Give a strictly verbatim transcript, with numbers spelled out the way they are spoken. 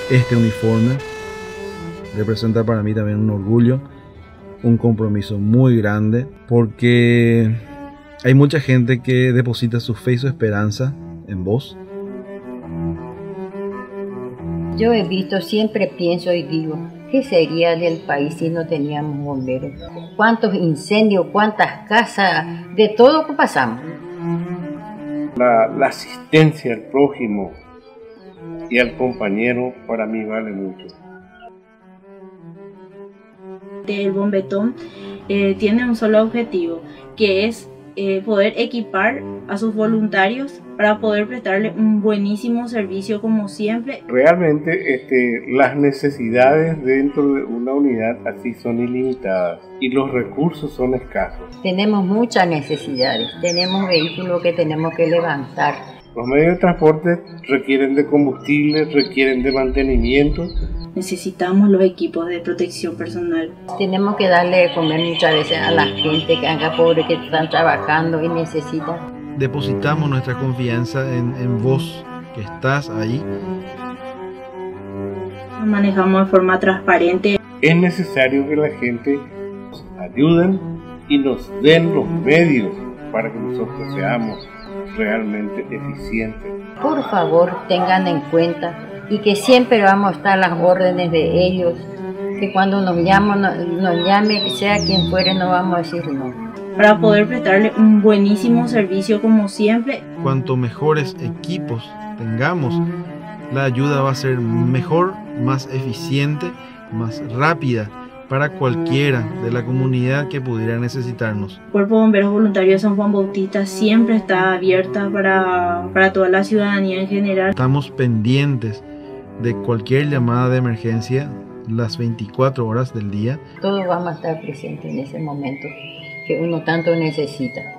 este uniforme. Representa para mí también un orgullo, un compromiso muy grande, porque hay mucha gente que deposita su fe y su esperanza en vos. Yo he visto, siempre pienso y digo, ¿qué sería del país si no teníamos bomberos? ¿Cuántos incendios, cuántas casas, de todo que pasamos? La, la asistencia al prójimo y al compañero para mí vale mucho. El Bombetón eh, tiene un solo objetivo, que es eh, poder equipar a sus voluntarios para poder prestarle un buenísimo servicio como siempre. Realmente este, las necesidades dentro de una unidad así son ilimitadas y los recursos son escasos. Tenemos muchas necesidades, tenemos vehículos que tenemos que levantar. Los medios de transporte requieren de combustible, requieren de mantenimiento. Necesitamos los equipos de protección personal. Tenemos que darle de comer muchas veces a la gente que anda pobre, que están trabajando y necesitan. Depositamos nuestra confianza en, en vos, que estás ahí. Nos manejamos de forma transparente. Es necesario que la gente nos ayuden y nos den los medios para que nosotros seamos realmente eficientes. Por favor, tengan en cuenta y que siempre vamos a estar a las órdenes de ellos, que cuando nos llamen, nos, nos llame, sea quien fuere, no vamos a decir no. Para poder prestarle un buenísimo servicio como siempre. Cuanto mejores equipos tengamos, la ayuda va a ser mejor, más eficiente, más rápida para cualquiera de la comunidad que pudiera necesitarnos. El Cuerpo de Bomberos Voluntarios de San Juan Bautista siempre está abierta para, para toda la ciudadanía en general. Estamos pendientes de cualquier llamada de emergencia las veinticuatro horas del día. Todos vamos a estar presentes en ese momento que uno tanto necesita.